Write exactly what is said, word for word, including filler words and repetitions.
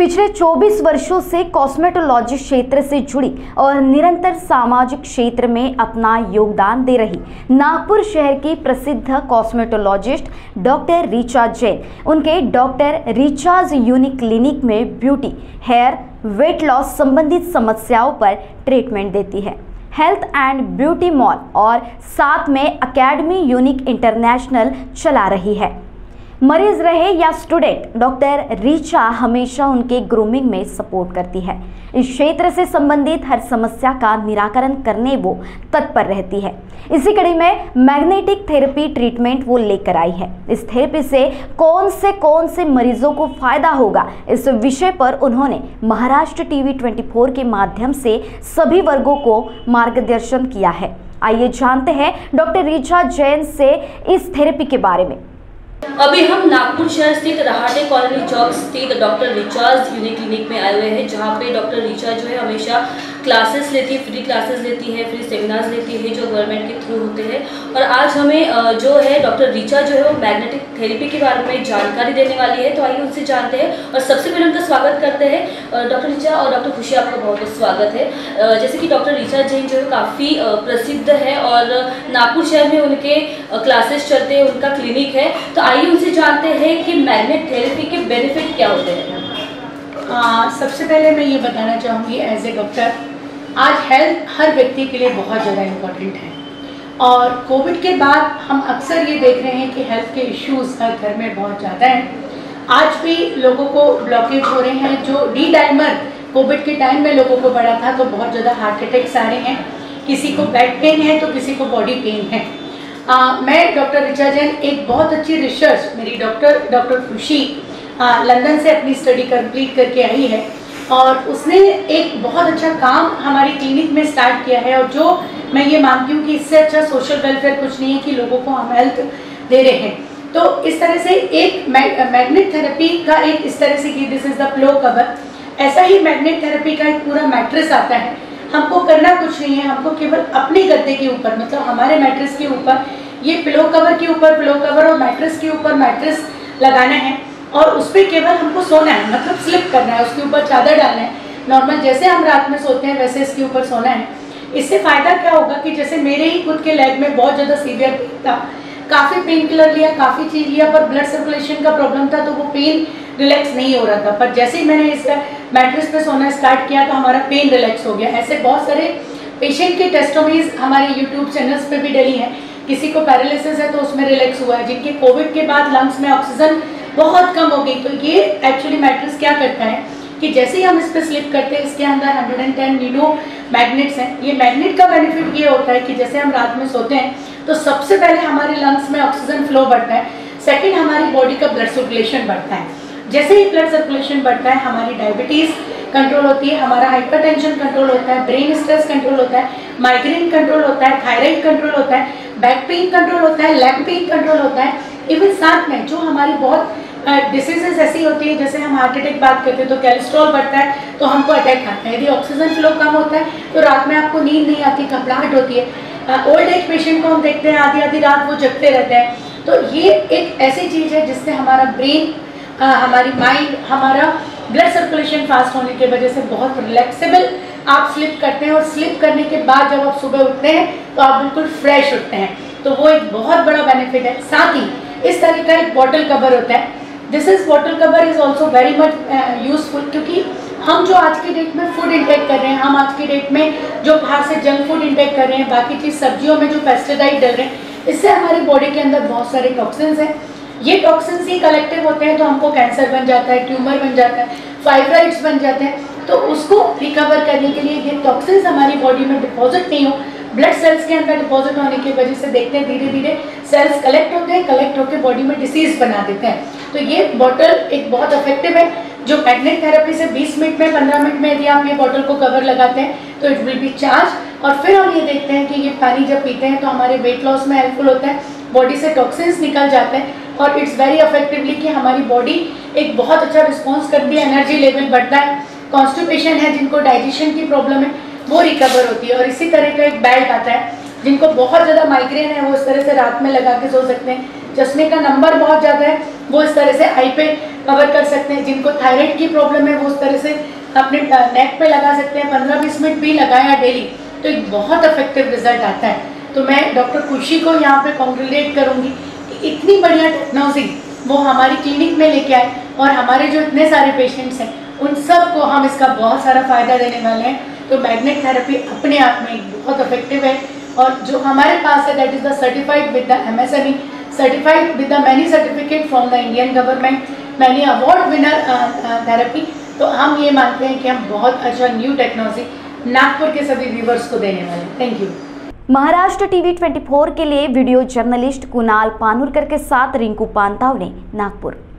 पिछले चौबीस वर्षों से कॉस्मेटोलॉजी क्षेत्र से जुड़ी और निरंतर सामाजिक क्षेत्र में अपना योगदान दे रही नागपुर शहर की प्रसिद्ध कॉस्मेटोलॉजिस्ट डॉक्टर ऋचा जैन उनके डॉक्टर ऋचाज यूनिक क्लिनिक में ब्यूटी, हेयर, वेट लॉस संबंधित समस्याओं पर ट्रीटमेंट देती है। हेल्थ एंड ब्यूटी मॉल और साथ में एकेडमी यूनिक इंटरनेशनल चला रही है। मरीज रहे या स्टूडेंट, डॉक्टर ऋचा हमेशा उनके ग्रूमिंग में सपोर्ट करती है। इस क्षेत्र से संबंधित हर समस्या का निराकरण करने वो तत्पर रहती है। इसी कड़ी में मैग्नेटिक थेरेपी ट्रीटमेंट वो लेकर आई है। इस थेरेपी से कौन से कौन से मरीजों को फायदा होगा, इस विषय पर उन्होंने महाराष्ट्र टीवी चौबीस के माध्यम से सभी वर्गों को मार्गदर्शन किया है। आइए जानते हैं डॉक्टर ऋचा जैन से इस थेरेपी के बारे में। अभी हम नागपुर शहर स्थित रहाटे कॉलोनी चौक स्थित डॉक्टर ऋचाज यूनिक क्लिनिक में आए हुए हैं, जहां पे डॉक्टर ऋचा जो है हमेशा क्लासेस लेती है, फ्री क्लासेस लेती है, फ्री सेमिनार्स लेती है जो गवर्नमेंट के थ्रू होते हैं। और आज हमें जो है डॉक्टर ऋचा जो है वो मैग्नेटिक थेरेपी के बारे में जानकारी देने वाली है, तो आइए उनसे जानते हैं। और सबसे पहले उनका स्वागत करते हैं डॉक्टर ऋचा। और डॉक्टर खुशी, आपका बहुत बहुत स्वागत है। जैसे कि डॉक्टर ऋचा जैन जो है काफ़ी प्रसिद्ध है और नागपुर शहर में उनके क्लासेस चलते हैं, उनका क्लिनिक है, तो आइए उनसे जानते हैं कि मैग्नेट थेरेपी के बेनिफिट क्या होते हैं। आ, सबसे पहले मैं ये बताना चाहूँगी एज ए डॉक्टर, आज हेल्थ हर व्यक्ति के लिए बहुत ज़्यादा इम्पोर्टेंट है। और कोविड के बाद हम अक्सर ये देख रहे हैं कि हेल्थ के इश्यूज हर घर में बहुत ज़्यादा हैं। आज भी लोगों को ब्लॉकेज हो रहे हैं। जो डी डाइमर कोविड के टाइम में लोगों को बढ़ा था, तो बहुत ज़्यादा हार्ट अटैक्स आ रहे हैं, किसी को बैक पेन है तो किसी को बॉडी पेन है। आ, मैं डॉक्टर ऋचा जैन एक बहुत अच्छी रिसर्च मेरी डॉक्टर डॉक्टर खुशी लंदन से अपनी स्टडी कंप्लीट करके आई है, और उसने एक बहुत अच्छा काम हमारी क्लिनिक में स्टार्ट किया है। और जो मैं ये मानती हूँ कि इससे अच्छा सोशल वेलफेयर कुछ नहीं है कि लोगों को हम हेल्थ दे रहे हैं। तो इस तरह से एक मैग्नेट थेरेपी का एक इस तरह से कि this is the pillow cover, ऐसा ही मैग्नेट थेरेपी का एक पूरा मैट्रेस आता है। हमको करना कुछ नहीं है, हमको केवल अपने गद्दे के ऊपर, मतलब हमारे मैट्रेस के ऊपर, ये पिलो कवर के ऊपर पिलो कवर और मैट्रेस के ऊपर मैट्रेस लगाना है, और उस पर केवल हमको सोना है, मतलब स्लिप करना है, उसके ऊपर चादर डालना है। नॉर्मल जैसे हम रात में सोते हैं वैसे इसके ऊपर सोना है। इससे फ़ायदा क्या होगा कि जैसे मेरे ही खुद के लेग में बहुत ज़्यादा सीवियर पेन था, काफ़ी पेन किलर लिया, काफ़ी चीज़ लिया, पर ब्लड सर्कुलेशन का प्रॉब्लम था, तो वो पेन रिलैक्स नहीं हो रहा था। पर जैसे ही मैंने इस मैट्रेस पे सोना स्टार्ट किया तो हमारा पेन रिलैक्स हो गया। ऐसे बहुत सारे पेशेंट की टेस्टोमीज हमारे यूट्यूब चैनल्स पे भी डली है। किसी को पैरालिसिस है तो उसमें रिलैक्स हुआ है, जिनके कोविड के बाद लंग्स में ऑक्सीजन बहुत कम हो गई। तो ये एक्चुअली मैट्रेस क्या करता है कि जैसे ही हम इस पर स्लिप करते हैं, इसके अंदर एक सौ दस नीडो मैग्नेट्स हैं। ये मैग्नेट का बेनिफिट ये होता है कि जैसे हम रात में सोते हैं तो सबसे पहले हमारे लंग्स में ऑक्सीजन फ्लो बढ़ता है, सेकेंड हमारी बॉडी का ब्लड सर्कुलेशन बढ़ता है। जैसे ही ब्लड सर्कुलेशन बढ़ता है, हमारी डायबिटीज़ कंट्रोल होती है, हमारा हाइपरटेंशन कंट्रोल होता है, ब्रेन स्ट्रेस कंट्रोल होता है, माइग्रेन कंट्रोल होता है, थायराइड कंट्रोल होता है, बैक पेन कंट्रोल होता है, लेग पेन कंट्रोल होता है। इवन साथ में जो हमारी बहुत डिसीजेस ऐसी होती है, जैसे हम हार्ट अटैक बात करते हैं तो कोलेस्ट्रॉल बढ़ता है तो हमको अटैक आता है। यदि ऑक्सीजन फ्लो कम होता है तो रात में आपको नींद नहीं आती, घबराहट होती है। ओल्ड एज पेशेंट को हम देखते हैं आधी आधी रात वो जगते रहते हैं। तो ये एक ऐसी चीज़ है जिससे हमारा ब्रेन, हमारी माइंड, हमारा ब्लड सर्कुलेशन फास्ट होने की वजह से बहुत रिलैक्सेबल आप स्लिप करते हैं। और स्लिप करने के बाद जब आप सुबह उठते हैं तो आप बिल्कुल फ्रेश उठते हैं, तो वो एक बहुत बड़ा बेनिफिट है। साथ ही इस तरह का एक बॉटल कवर होता है। This is bottle cover is also very much useful, क्योंकि हम जो आज की डेट में फूड इंटेक कर रहे हैं, हम आज की डेट में जो बाहर से जंक फूड इंटेक कर रहे हैं, बाकी चीज़ सब्जियों में जो पेस्टिसाइड डल रहे हैं, इससे हमारी बॉडी के अंदर बहुत सारे टॉक्सिन्स हैं। ये टॉक्सिन्स ही कलेक्टिव होते हैं तो हमको कैंसर बन जाता है, ट्यूमर बन जाता है, फाइब्राइड्स बन जाते हैं। तो उसको रिकवर करने के लिए ये टॉक्सिन्स हमारी बॉडी में डिपॉजिट नहीं हो, ब्लड सेल्स के अंदर डिपॉजिट होने की वजह से देखते हैं धीरे धीरे सेल्स कलेक्ट होते हैं, कलेक्ट होकर बॉडी में डिसीज बना देते हैं। तो ये बॉटल एक बहुत इफेक्टिव है, जो मैग्नेट थेरेपी से बीस मिनट में, पंद्रह मिनट में यदि आप ये बॉटल को कवर लगाते हैं तो इट विल बी चार्ज। और फिर हम ये देखते हैं कि ये पानी जब पीते हैं तो हमारे वेट लॉस में हेल्पफुल होता है, बॉडी से टॉक्सिन्स निकल जाते हैं, और इट्स वेरी इफेक्टिवली कि हमारी बॉडी एक बहुत अच्छा रिस्पॉन्स करती है, एनर्जी लेवल बढ़ता है। कॉन्स्टिपेशन है, जिनको डाइजेशन की प्रॉब्लम है, वो रिकवर होती है। और इसी तरह का एक बेल्ट आता है, जिनको बहुत ज़्यादा माइग्रेन है वो इस तरह से रात में लगा के सो सकते हैं। चश्मे का नंबर बहुत ज़्यादा है वो इस तरह से आई पे कवर कर सकते हैं। जिनको थायराइड की प्रॉब्लम है वो उस तरह से अपने नेक पे लगा सकते हैं। पंद्रह बीस मिनट भी लगाया डेली तो एक बहुत इफेक्टिव रिजल्ट आता है। तो मैं डॉक्टर खुशी को यहाँ पे कॉन्ग्रेचुलेट करूँगी कि इतनी बढ़िया टेक्नोलॉजी वो हमारी क्लिनिक में लेके आए और हमारे जो इतने सारे पेशेंट्स हैं उन सब को हम इसका बहुत सारा फ़ायदा देने वाले हैं। तो मैग्नेट थेरेपी अपने आप में बहुत इफेक्टिव है और जो हमारे पास है that is the certified with the M S M E, certified with the many certificate from the Indian government, many award winner therapy. तो हम ये मानते हैं कि हम बहुत अच्छा न्यू टेक्नोलॉजी नागपुर के सभी व्यूवर्स को देने वाले हैं। Thank you. महाराष्ट्र टीवी चौबीस के लिए वीडियो जर्नलिस्ट कुणाल पानुरकर के साथ रिंकू पांतावने, नागपुर।